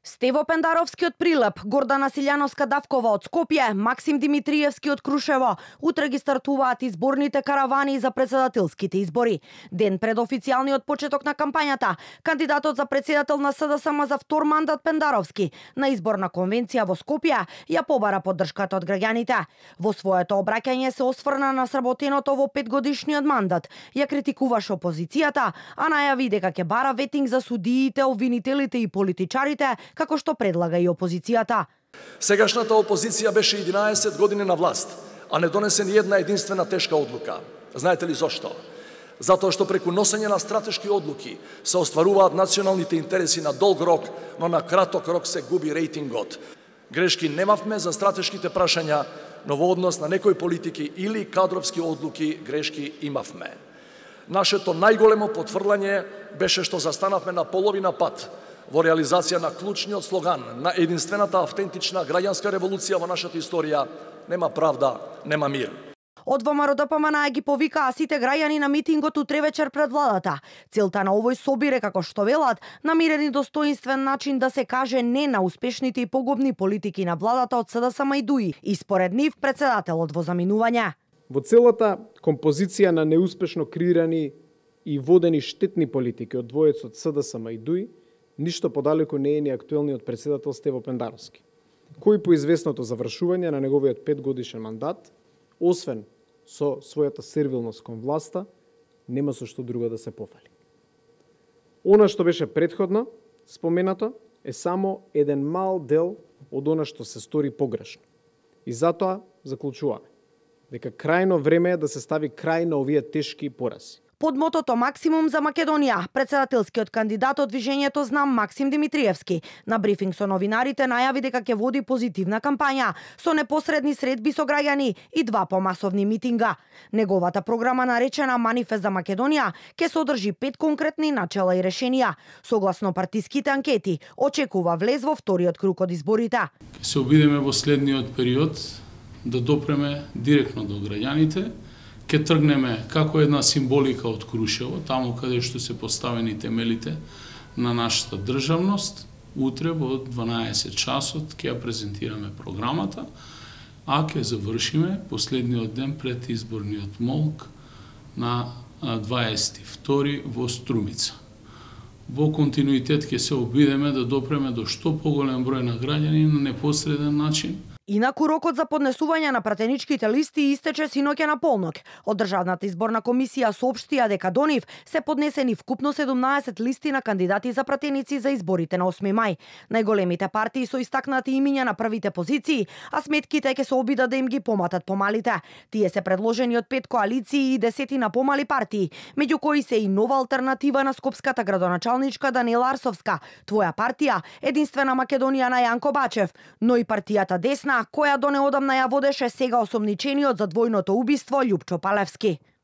Стево Пендаровски од Прилеп, Гордана Силјановска-Давкова од Скопје, Максим Димитриевски од Крушево. Утре ги стартуваат изборните каравани за председателските избори. Ден пред официјалниот почеток на кампањата, кандидатот за председател на СДСМ за втор мандат Пендаровски на изборна конвенција во Скопје ја побара поддршката од граѓаните. Во своето обраќање се осврна на сработеното во 5-годишниот мандат, ја критикуваше опозицијата, а најави дека ќе бара ветинг за судиите, обвинителите и политичарите, како што предлага и опозицијата. Сегашната опозиција беше 11 години на власт, а не донесе ни една единствена тешка одлука. Знаете ли зошто? Затоа што преку носење на стратешки одлуки се остваруваат националните интереси на долг рок, но на краток рок се губи рейтингот. Грешки немавме за стратешките прашања, но во однос на некои политики или кадровски одлуки грешки имавме. Нашето најголемо потврлање беше што застанавме на половина пат во реализација на клучниот слоган на единствената автентична граѓанска револуција во нашата историја: нема правда, нема мир. Од ВМРО-ДПМН ги повикаа сите граѓани на митингот утре вечер пред владата. Целта на овој собир е, како што велат, на мирен и достоинствен начин да се каже не на успешните и погубни политики на владата од СДСМ и ДУИ и според нив председателот во заминување. Во целата композиција на неуспешно креирани и водени штетни политики од двојецот СДСМ и ДУИ, ништо подалеку не е ни актуелниот председател Стево Пендаровски, кој по известното завршување на неговиот 5-годишен мандат, освен со својата сервилност кон власта, нема со што друго да се пофали. Она што беше претходно споменато е само еден мал дел од она што се стори погрешно. И затоа заклучуваме дека крајно време е да се стави крај на овие тешки порази. Под мотото Максимум за Македонија, председателскиот кандидат од движењето Знам Максим Димитриевски на брифинг со новинарите најави дека ќе води позитивна кампања со непосредни средби со граѓани и 2 помасовни митинга. Неговата програма, наречена Манифест за Македонија, ќе содржи 5 конкретни начела и решенија. Согласно партиските анкети, очекува влез во вториот круг од изборите. Ќе се обидеме во следниот период да допреме директно до граѓаните. Ке тргнеме како една символика од Крушево, таму каде што се поставени темелите на нашата државност. Утре во 12 часот ќе ја презентираме програмата, а ќе завршиме последниот ден пред изборниот молк на 22 во Струмица. Во континуитет ќе се обидеме да допреме до што поголем број на граѓани на непосреден начин. Инаку рокот за поднесување на пратеничките листи истече синоќа на полнок. Од Државната изборна комисија соопштија дека до нив се поднесени вкупно 17 листи на кандидати за пратеници за изборите на 8 мај. Најголемите партии со истакнати имиња на првите позиции, а сметките ќе се обидат да им ги поматат помалите. Тие се предложени од 5 коалиции и 10 на помали партии, меѓу кои се и нова алтернатива на скопската градоначалничка Даниела Арсовска, Твоја партија, Единствена Македонија на Јанко Бачев, но и партијата Десна, која до неодамна ја водеше сега осомничениот за двојното убиство Љупчо Палевски.